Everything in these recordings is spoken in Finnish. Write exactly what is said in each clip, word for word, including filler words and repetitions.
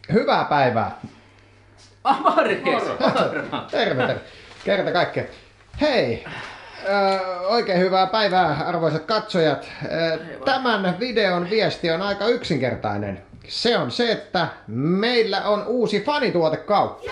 Hyvää päivää. Ah, Marjes! Terve, terve. Kerta kaikkea. Hei, ö, oikein hyvää päivää arvoisat katsojat. Ö, Tämän videon viesti on aika yksinkertainen. Se on se, että meillä on uusi fanituotekauppa.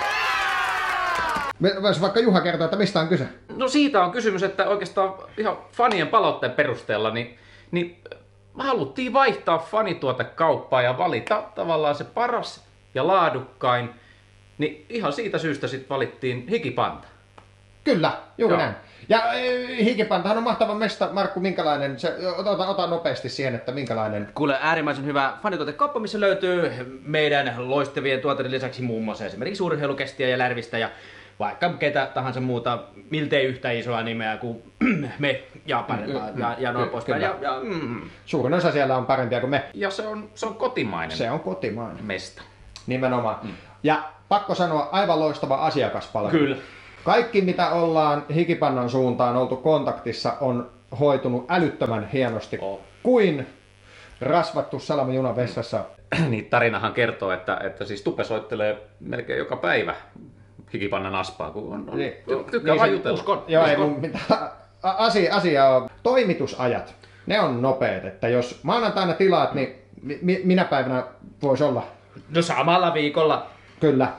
Voisi vaikka Juha kertoa, että mistä on kyse? No siitä on kysymys, että oikeastaan ihan fanien palautteen perusteella, niin, niin haluttiin vaihtaa fanituotekauppaa ja valita tavallaan se paras ja laadukkain. Niin ihan siitä syystä sitten valittiin Hikipanta. Kyllä, juuri Joo. näin. Ja e, Hikipantahan on mahtava mesta. Markku, minkälainen, se, ota, ota nopeasti siihen, että minkälainen. Kuule, äärimmäisen hyvä fanituotekauppa, missä löytyy meidän loistavien tuotteiden lisäksi muun muassa esimerkiksi urheilukestiä ja lärvistä ja vaikka ketä tahansa muuta, miltei yhtä isoa nimeä kuin me ja parempaa ja, ja noin poispäin. Ja, ja, mm. Suurin osa siellä on parempia kuin me. Ja se on, se on kotimainen Se on kotimainen. mesta. Nimenomaan. Mm. Ja pakko sanoa, aivan loistava asiakaspalvelu. Kyllä. Kaikki mitä ollaan Hikipannan suuntaan oltu kontaktissa on hoitunut älyttömän hienosti. Oh. Kuin rasvattu salama junan vessassa. Niin tarinahan kertoo, että, että siis Tupe soittelee melkein joka päivä Hikipannan aspaa, kun on, on Niin. tykkää Niin vaan se- jutella. uskon. Joo, ei mun mitään. A- Asia, asia on toimitusajat. Ne on nopeet, että jos maanantaina tilaat, niin mi- minä päivänä voisi olla? No samalla viikolla. Kyllä.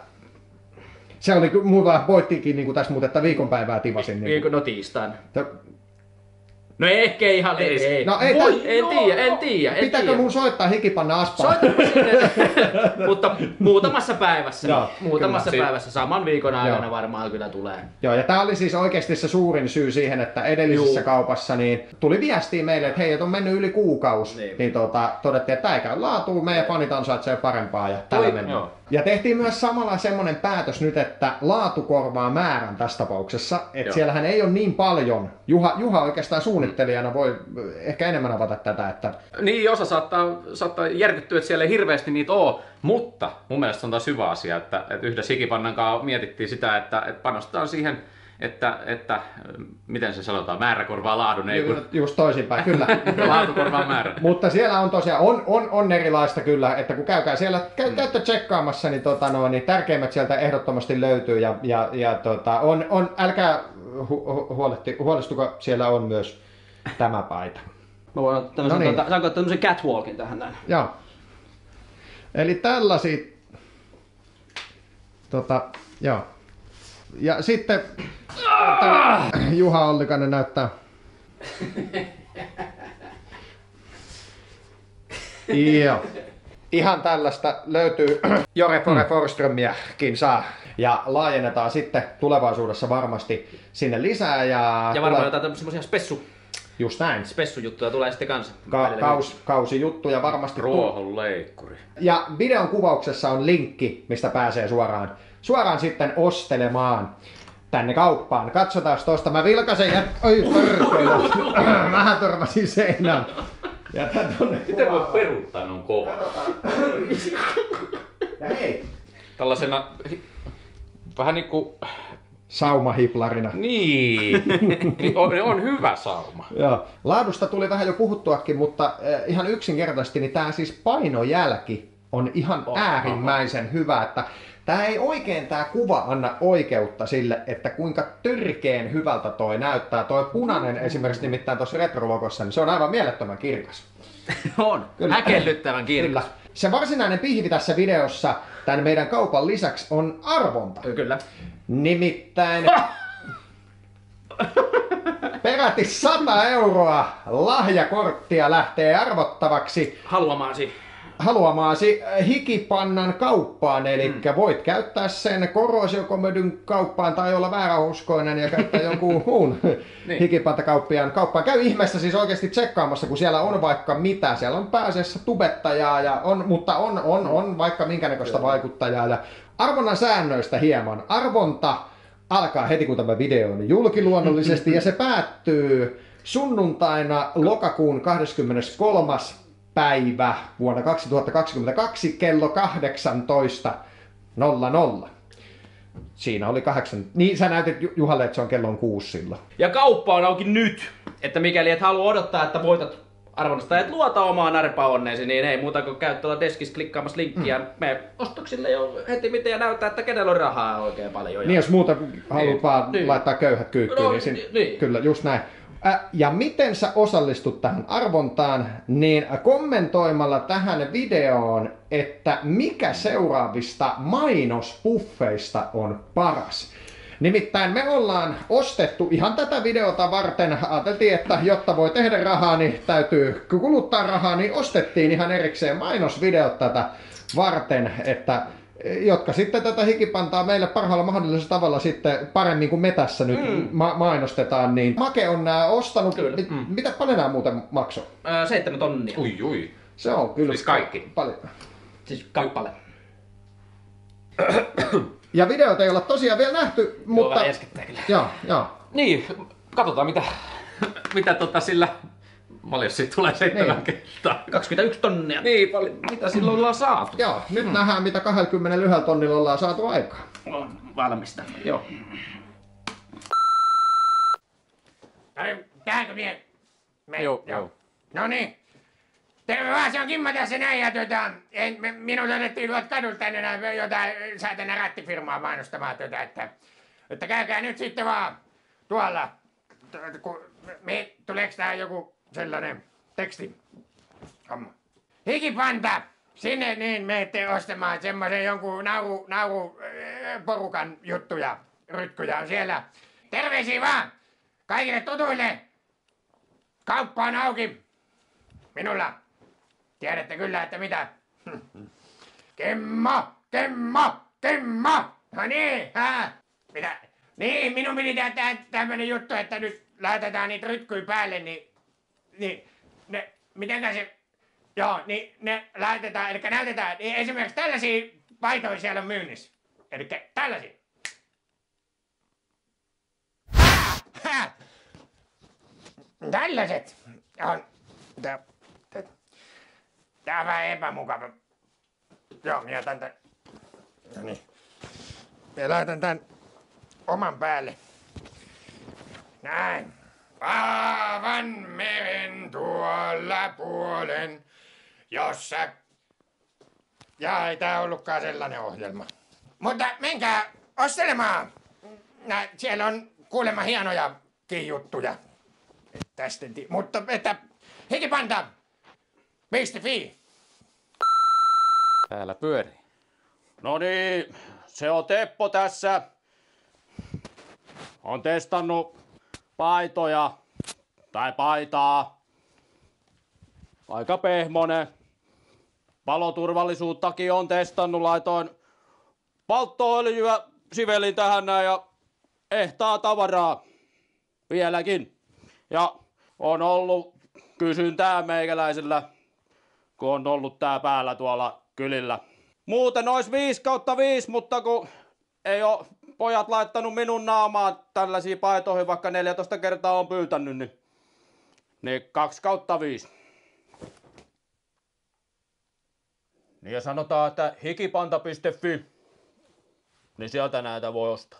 Se oli ky- mulla voittikin niin kuin tässä muuten, että viikonpäivää tivasin. Niin Viikon, no tiistain. kuin. No ehkä ihan, Ei, ei, ei. No ei Voi, tän- en tiedä, en tiedä, en Pitääkö tiedä. mun soittaa Hikipanna aspaan? Soitapa sinne, mutta muutamassa päivässä. Joo, muutamassa kyllä. päivässä, saman viikon aikana Joo. varmaan kyllä tulee. Joo, ja tämä oli siis oikeasti se suurin syy siihen, että edellisessä Juu. kaupassa niin tuli viestiä meille, että hei, että on mennyt yli kuukausi. Niin, Niin. niin tota, todettiin, että tämä ei käy laatuun, meidän fanit ansaitsee parempaa ja tällä Toi- mennään. joo. Ja tehtiin myös samalla semmoinen päätös nyt, että laatu korvaa määrän tässä tapauksessa. Että Joo. siellähän ei ole niin paljon. Juha, Juha oikeastaan suunnittelijana voi ehkä enemmän avata tätä, että Niin, osa saattaa, saattaa järkyttyä, että siellä ei hirveästi niitä oo, mutta mun mielestä on taas hyvä asia, että, että yhdessä Hikipannan kanssa mietittiin sitä, että, että panostetaan siihen, että, että miten se sanotaan, määrä korvaa laadun, ei kun just toisinpäin, kyllä. laatu korvaa määrä. Mutta siellä on tosiaan, on, on, on erilaista kyllä, että kun käykää siellä, käy, käytte tsekkaamassa, niin, tota, no, niin tärkeimmät sieltä ehdottomasti löytyy ja, ja, ja tota, on, on, älkää hu, hu, huoletti, huolestuko, siellä on myös tämä paita. Mä voin ottaa tämmöisen, No niin. tota, saanko ottaa tämmöisen catwalkin tähän näin? Joo. Eli tällaisia, tota, joo. Ja sitten tämä Juha Ollikainen näyttää. Joo. Ihan tällaista löytyy Jore Fore Forströmiäkin saa. Ja laajennetaan sitten tulevaisuudessa varmasti sinne lisää. Ja, Ja varmaan tule- jotain semmoisia spessu, just näin. spessujuttuja tulee sitten kanssa. Ka- välillä. kaus, kausijuttuja varmasti. Ruohon leikkuri. Ja videon kuvauksessa on linkki, mistä pääsee suoraan, suoraan sitten ostelemaan tänne kauppaan. Katsotaan tosta. Mä vilkasen ja... Oi perkele. Mähän törmäsin seinään. Jätän tonne Miten voi peruuttaa noin kova? Ja hei. Tällaisena hi- vähän niinku, Saumahiplarina. niin, niin on, on hyvä sauma. Joo. Laadusta tuli vähän jo puhuttuakin, mutta äh, ihan yksinkertaisesti niin tää siis painojälki on ihan Oh, äärimmäisen hyvä, että tää ei oikein tää kuva anna oikeutta sille, että kuinka törkeen hyvältä toi näyttää. Toi punainen esimerkiksi nimittäin tuossa retrologossa, niin se on aivan mielettömän kirkas. On, Kyllä. häkellyttävän kirkas. Kyllä. Se varsinainen pihvi tässä videossa tämän meidän kaupan lisäksi on arvonta. Kyllä. Nimittäin peräti sata euroa lahjakorttia lähtee arvottavaksi Haluamaasi. haluamaasi Hikipannan kauppaan, eli mm. voit käyttää sen korrosiokomedyn kauppaan tai olla vääräuskoinen ja käyttää jonkun muun Niin. Hikipantakauppiaan kauppaan. Käy ihmeessä siis oikeasti tsekkaamassa, kun siellä on vaikka mitä. Siellä on pääasiassa tubettajaa, ja on, mutta on, on, on vaikka minkä näköistä vaikuttajaa. Ja arvonnan säännöistä hieman. Arvonta alkaa heti kun tämä video on julki luonnollisesti ja se päättyy sunnuntaina lokakuun kahdeskymmeneskolmas päivä vuonna kaksituhattakaksikymmentäkaksi kello kahdeksantoista nolla nolla. Siinä oli kahdeksan. Niin sä näytit Ju- Juhalle, että se on kellon kuusi silloin. Ja kauppa on auki nyt, että mikäli et halua odottaa, että voitat arvostajat luota omaan arpaonneesi, niin ei muuta kuin käy tuolla deskissä klikkaamassa linkkiä. Mm. Me ostoksille jo heti miten ja näyttää, että kenellä on rahaa oikein paljon. Niin jos muuta haluat niin. vaan niin. laittaa köyhät kyykkyyn, no, niin, sin... niin kyllä just näin. Ja miten sä osallistut tähän arvontaan, niin kommentoimalla tähän videoon, että mikä seuraavista mainospuffeista on paras. Nimittäin me ollaan ostettu ihan tätä videota varten, ajateltiin, että jotta voi tehdä rahaa, niin täytyy kuluttaa rahaa, niin ostettiin ihan erikseen mainosvideot tätä varten, että jotka sitten tätä hikipantaa meille parhaalla mahdollisella tavalla sitten paremmin kuin me tässä nyt mm. ma- mainostetaan, niin Make on nää ostanut. Mit, mm. Mitä paljon nämä muuten maksoi? Öö, seitsemän tonnia. Ui, ui. Se on kyllä siis kaikki. Paljon. Siis kappale. Ja videot ei olla tosiaan vielä nähty, mutta... Joo, joo. Niin, katsotaan mitä, mitä tota sillä... Paljon siitä tulee seitsemän niin. kertaa. kaksikymmentäyksi tonnia. Niin, paljon. Mitä silloin ollaan saatu? Joo, nyt hmm. nähdään mitä kaksikymmentäyksi tonnilla ollaan saatu aikaan. On valmista. Joo. Tähänkö mie? Me, joo, joo. No niin. Terve vaan, se on Kimmo tässä näin ja tuota, en, me, minun otettiin tuolta kadulta tänne näin jotain säätänä rättifirmaa mainostamaan tuota, että, että käykää nyt sitten vaan tuolla, kun me, tuleeks tää joku sellainen teksti? Homma. Hikipanta! Sinne niin menette ostamaan semmoisen jonkun nauru, nauru äh, porukan juttuja, rytkyjä on siellä. Terveisiä vaan! Kaikille tutuille! Kauppa on auki! Minulla! Tiedätte kyllä, että mitä? Kemmo! Kemmo! Kemmo! No niin, hää? Mitä? Niin, minun piti tehdä tämmönen juttu, että nyt laitetaan niitä rytkyjä päälle, niin... Niin, ne, mitenkä se... Joo, niin ne laitetaan, eli näytetään, niin esimerkiksi tällaisia paitoja siellä on myynnissä. Eli tällaisia. Ah, ha! Tällaiset on... Tää, tää, tää on vähän epämukava. Joo, minä otan tän... No niin. Minä laitan tän oman päälle. Näin. Vaavan meren tuolla puolen, jossa... Jaa, ei tää ollutkaan sellainen ohjelma. Mutta menkää ostelemaan. Nää, siellä on kuulemma hienojakin juttuja. Tästä en tiedä. Mutta että hikipanta piste fi. Täällä pyörii. No niin, se on Teppo tässä. On testannut paitoja tai paitaa. Aika pehmonen. Paloturvallisuuttakin on testannut. Laitoin polttoöljyä sivelin tähän näin ja ehtaa tavaraa vieläkin. Ja on ollut kysyntää meikäläisellä, kun on ollut tää päällä tuolla kylillä. Muuten ois viisi kautta viisi, mutta kun ei oo pojat laittanut minun naamaa tällaisiin paitoihin, vaikka neljätoista kertaa on pyytänyt, niin, niin kaksi kautta viisi. Niin ja sanotaan, että hikipanta piste fi, niin sieltä näitä voi ostaa.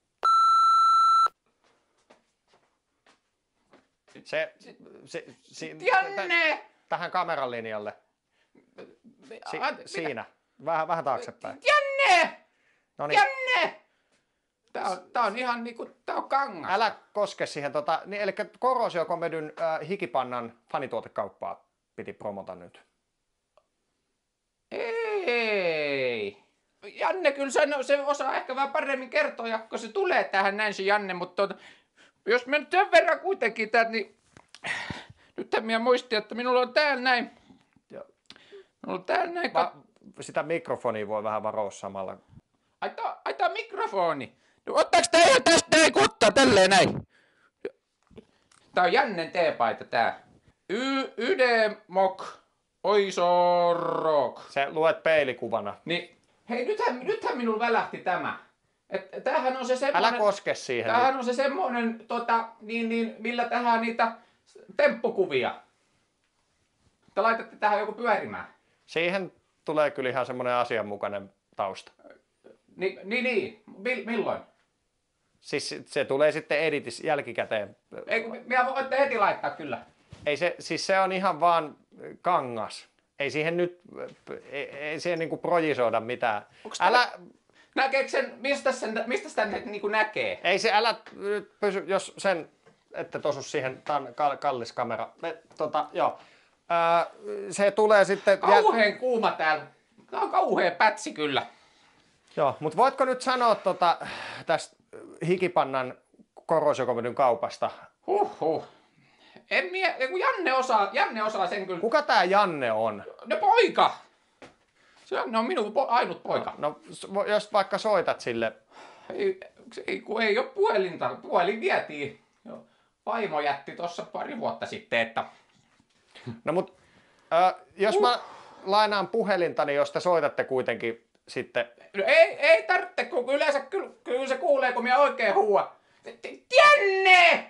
Se, se, si, Janne! t- tähän kameran linjalle. Si, A, siinä. Vähän, vähän taaksepäin. Janne! Noniin. Janne! Tää on, tää on ihan niinku, tää on kangas. Älä koske siihen. Tota, niin, eli Corrosion-Comedyn äh, hikipannan fanituotekauppaa piti promota nyt. Ei. Janne kyllä se, se osaa ehkä vähän paremmin kertoa, kun se tulee tähän näin se Janne, mutta tuota, jos mä nyt sen verran kuitenkin tää, niin nythän minä muistin, että minulla on täällä näin. Joo. Minulla on täällä näin. Va- sitä mikrofonia voi vähän varoa samalla. Ai tää, ai tää mikrofoni. No, ottaaks tää ihan tästä näin kutta tälleen näin? Tää on Jannen teepaita tää. Y, ydemok, oisorok. Se luet peilikuvana. Niin, hei nythän, nythän minulla välähti tämä. Et, tämähän on se semmonen... Älä koske siihen. Tämähän on se semmonen, tota, niin, niin, millä tähän niitä temppukuvia. Te laitatte tähän joku pyörimään. Siihen tulee kyllä ihan semmoinen asianmukainen tausta. Ni, niin, niin. Mil, milloin? Siis se tulee sitten editis jälkikäteen. Ei, minä voitte heti laittaa kyllä. Ei se, siis se on ihan vaan kangas. Ei siihen nyt, ei, ei siihen niinku projisoida mitään. Älä, Näkeekö sen, mistä sen, mistä sitä niinku näkee? ei se, älä nyt pysy, jos sen, ette tosu siihen, tää on kal- kallis kamera. Me, tota, joo. Ää, se tulee sitten... Kauheen kuuma täällä. Tää on kauhea pätsi kyllä. Joo, mutta voitko nyt sanoa tota, tästä hikipannan korrosiokomedyn kaupasta? Huhhuh. En mie, kun Janne osaa, Janne osaa sen kyllä. Kuka tää Janne on? No poika! Se on, ne on minun po, ainut poika. No, jos vaikka soitat sille. Ei, ei, kun ei ole puhelinta. Puhelin vietiin. Joo. Vaimo jätti tuossa pari vuotta sitten, että... No mut, äh, jos uh. mä lainaan puhelinta, niin jos te soitatte kuitenkin sitten... No ei, ei tarvitse, kun yleensä kyllä, kyllä se kuulee, kun minä oikein huua. Janne!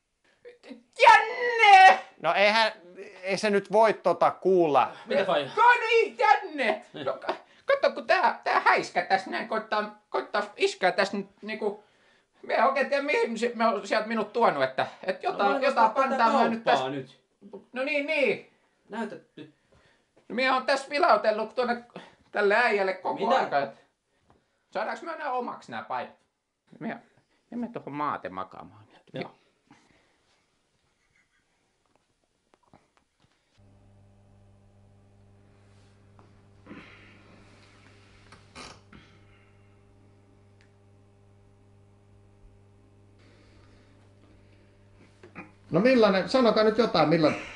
Janne! No eihän, ei se nyt voi tota kuulla. Mitä vai? No niin, Janne! No, kato, kun tää, tää häiskä tässä näin, koittaa, koittaa iskää tässä nyt niinku... Me en oikein tiedä, mihin se- me on sieltä minut tuonut, että, että jotain, No, jotain pantaa mä nyt tässä... nyt. No niin, niin. Näytä nyt. No minä on tässä vilautellut tuonne tälle äijälle koko Mitä? aika, että... Saadaanko me nää omaksi nää paidat? Me emme tuohon maate makaamaan. Joo. No millainen, sanokaa nyt jotain, millainen,